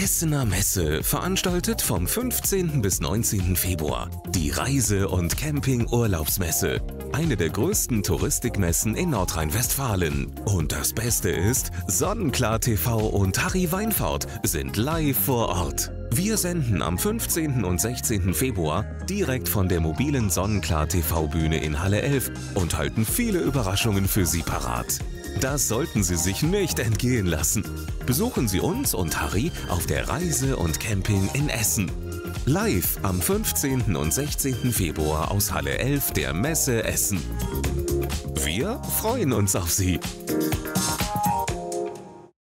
Essener Messe veranstaltet vom 15. bis 19. Februar die Reise- und Camping-Urlaubsmesse. Eine der größten Touristikmessen in Nordrhein-Westfalen. Und das Beste ist, Sonnenklar TV und Harry Weinfurt sind live vor Ort. Wir senden am 15. und 16. Februar direkt von der mobilen Sonnenklar TV-Bühne in Halle 11 und halten viele Überraschungen für Sie parat. Das sollten Sie sich nicht entgehen lassen. Besuchen Sie uns und Harry auf der Reise und Camping in Essen. Live am 15. und 16. Februar aus Halle 11 der Messe Essen. Wir freuen uns auf Sie.